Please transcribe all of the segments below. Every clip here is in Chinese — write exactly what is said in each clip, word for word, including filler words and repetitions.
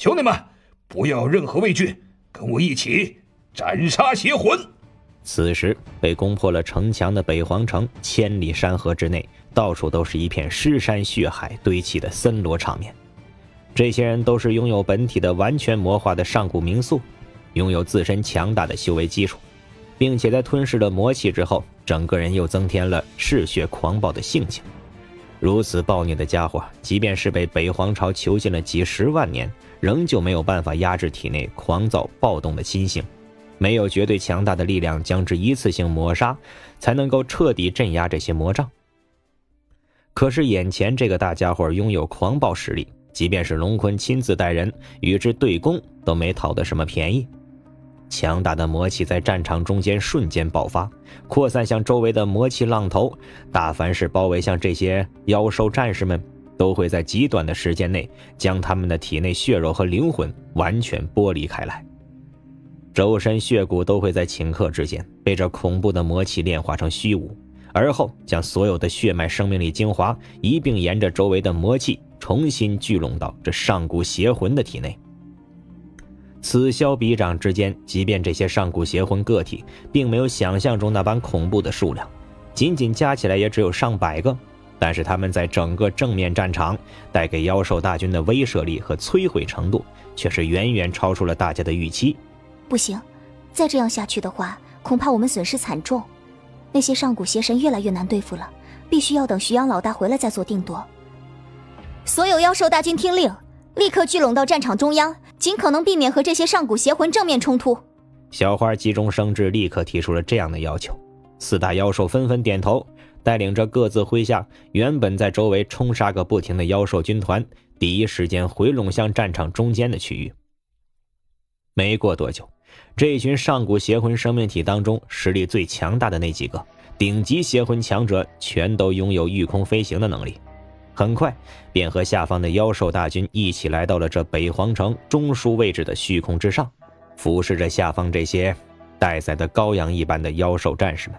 兄弟们，不要有任何畏惧，跟我一起斩杀邪魂！ 此时被攻破了城墙的北皇城，千里山河之内，到处都是一片尸山血海堆砌的森罗场面。这些人都是拥有本体的完全魔化的上古名宿，拥有自身强大的修为基础，并且在吞噬了魔气之后，整个人又增添了嗜血狂暴的性情。如此暴虐的家伙，即便是被北皇朝囚禁了几十万年，仍旧没有办法压制体内狂躁暴动的心性，没有绝对强大的力量将之一次性抹杀，才能够彻底镇压这些魔障。可是眼前这个大家伙拥有狂暴实力，即便是龙坤亲自带人与之对攻，都没讨得什么便宜。强大的魔气在战场中间瞬间爆发，扩散向周围的魔气浪头，大凡是包围向这些妖兽战士们，都会在极短的时间内将他们的体内血肉和灵魂完全剥离开来，周身血骨都会在顷刻之间被这恐怖的魔气炼化成虚无，而后将所有的血脉生命力精华一并沿着周围的魔气重新聚拢到这上古邪魂的体内。此消彼长之间，即便这些上古邪魂个体并没有想象中那般恐怖的数量，仅仅加起来也只有上百个，但是他们在整个正面战场带给妖兽大军的威慑力和摧毁程度却是远远超出了大家的预期。 不行，再这样下去的话，恐怕我们损失惨重。那些上古邪神越来越难对付了，必须要等徐阳老大回来再做定夺。所有妖兽大军听令，立刻聚拢到战场中央，尽可能避免和这些上古邪魂正面冲突。 小花急中生智，立刻提出了这样的要求。四大妖兽纷纷点头，带领着各自麾下原本在周围冲杀个不停的妖兽军团，第一时间回拢向战场中间的区域。没过多久，这群上古邪魂生命体当中实力最强大的那几个顶级邪魂强者全都拥有御空飞行的能力，很快便和下方的妖兽大军一起来到了这北皇城中枢位置的虚空之上，俯视着下方这些待宰的羔羊一般的妖兽战士们。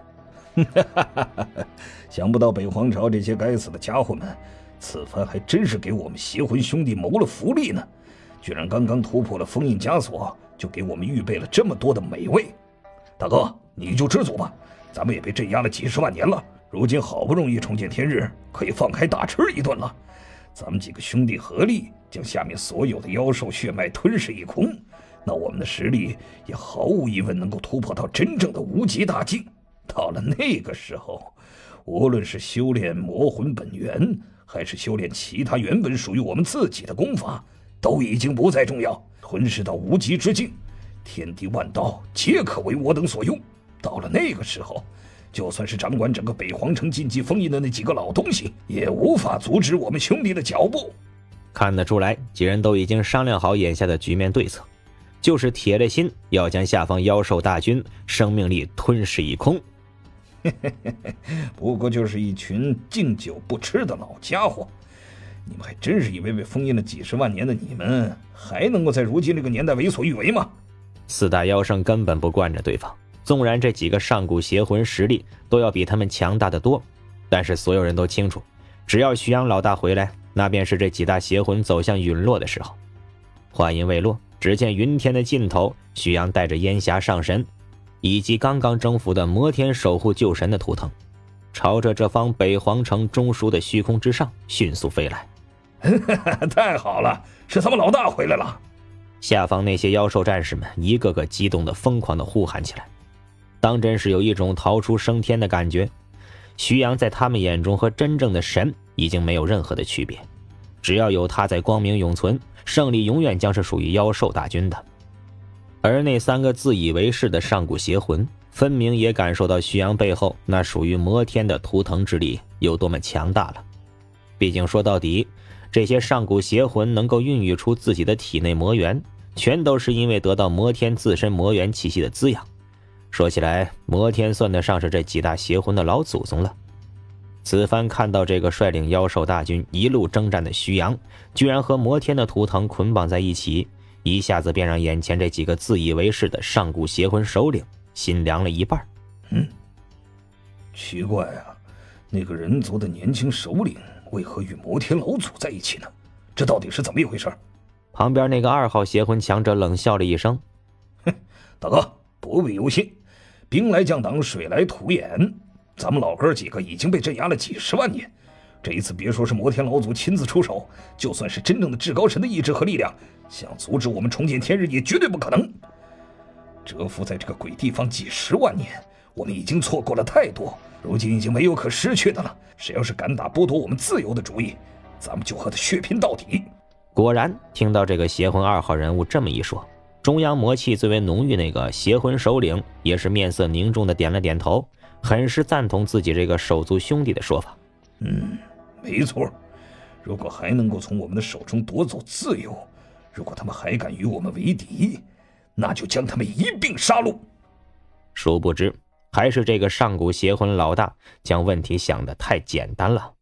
想不到北皇朝这些该死的家伙们，此番还真是给我们邪魂兄弟谋了福利呢！居然刚刚突破了封印枷锁，就给我们预备了这么多的美味。大哥，你就知足吧，咱们也被镇压了几十万年了，如今好不容易重见天日，可以放开大吃一顿了。咱们几个兄弟合力将下面所有的妖兽血脉吞噬一空，那我们的实力也毫无疑问能够突破到真正的无极大境。到了那个时候，无论是修炼魔魂本源，还是修炼其他原本属于我们自己的功法，都已经不再重要。吞噬到无极之境，天地万道皆可为我等所用。到了那个时候，就算是掌管整个北皇城禁忌封印的那几个老东西，也无法阻止我们兄弟的脚步。 看得出来，几人都已经商量好眼下的局面对策，就是铁了心要将下方妖兽大军生命力吞噬一空。 不过就是一群敬酒不吃的老家伙，你们还真是以为被封印了几十万年的你们还能够在如今这个年代为所欲为吗？ 四大妖圣根本不惯着对方，纵然这几个上古邪魂实力都要比他们强大得多，但是所有人都清楚，只要徐阳老大回来，那便是这几大邪魂走向陨落的时候。话音未落，只见云天的尽头，徐阳带着烟霞上神以及刚刚征服的摩天守护旧神的图腾，朝着这方北皇城中枢的虚空之上迅速飞来。 太好了，是咱们老大回来了！ 下方那些妖兽战士们一个个激动的疯狂的呼喊起来，当真是有一种逃出升天的感觉。徐阳在他们眼中和真正的神已经没有任何的区别，只要有他在光明永存，胜利永远将是属于妖兽大军的。而那三个自以为是的上古邪魂，分明也感受到徐阳背后那属于摩天的图腾之力有多么强大了。毕竟说到底，这些上古邪魂能够孕育出自己的体内魔元，全都是因为得到摩天自身魔元气息的滋养。说起来，摩天算得上是这几大邪魂的老祖宗了。此番看到这个率领妖兽大军一路征战的徐阳，居然和摩天的图腾捆绑在一起，一下子便让眼前这几个自以为是的上古邪魂首领心凉了一半。 嗯，奇怪啊，那个人族的年轻首领为何与摩天老祖在一起呢？这到底是怎么一回事？ 旁边那个二号邪魂强者冷笑了一声：“ 哼，大哥，不必忧心，兵来将挡，水来土掩。咱们老哥几个已经被镇压了几十万年，这一次别说是摩天老祖亲自出手，就算是真正的至高神的意志和力量，想阻止我们重见天日也绝对不可能。蛰伏在这个鬼地方几十万年，我们已经错过了太多，如今已经没有可失去的了。谁要是敢打剥夺我们自由的主意，咱们就和他血拼到底。” 果然，听到这个邪魂二号人物这么一说，中央魔气最为浓郁那个邪魂首领也是面色凝重的点了点头，很是赞同自己这个手足兄弟的说法。 嗯，没错，如果还能够从我们的手中夺走自由，如果他们还敢与我们为敌，那就将他们一并杀戮。 殊不知，还是这个上古邪魂老大将问题想得太简单了。